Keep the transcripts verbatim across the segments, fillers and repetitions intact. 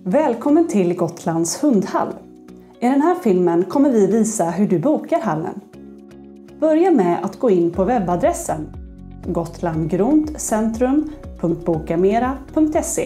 Välkommen till Gotlands hundhall. I den här filmen kommer vi visa hur du bokar hallen. Börja med att gå in på webbadressen gotlandgrundcentrum punkt bokamera punkt se.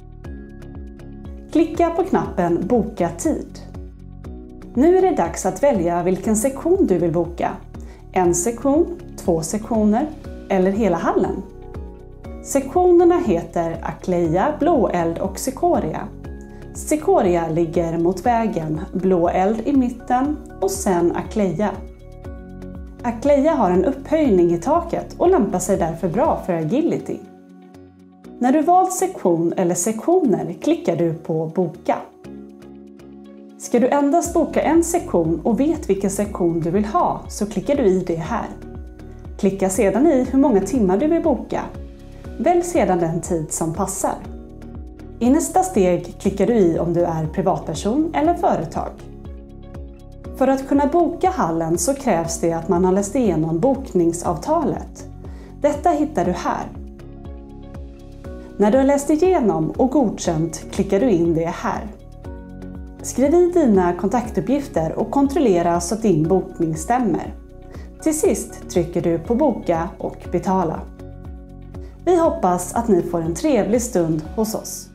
Klicka på knappen Boka tid. Nu är det dags att välja vilken sektion du vill boka. En sektion, två sektioner eller hela hallen. Sektionerna heter Akleja, Blåeld och Cikoria. Cikoria ligger mot vägen, Blåeld i mitten och sen Akleja. Akleja har en upphöjning i taket och lämpar sig därför bra för agility. När du valt sektion eller sektioner klickar du på Boka. Ska du endast boka en sektion och vet vilken sektion du vill ha så klickar du i det här. Klicka sedan i hur många timmar du vill boka. Välj sedan den tid som passar. I nästa steg klickar du i om du är privatperson eller företag. För att kunna boka hallen så krävs det att man har läst igenom bokningsavtalet. Detta hittar du här. När du har läst igenom och godkänt klickar du in det här. Skriv i dina kontaktuppgifter och kontrollera så att din bokning stämmer. Till sist trycker du på Boka och betala. Vi hoppas att ni får en trevlig stund hos oss.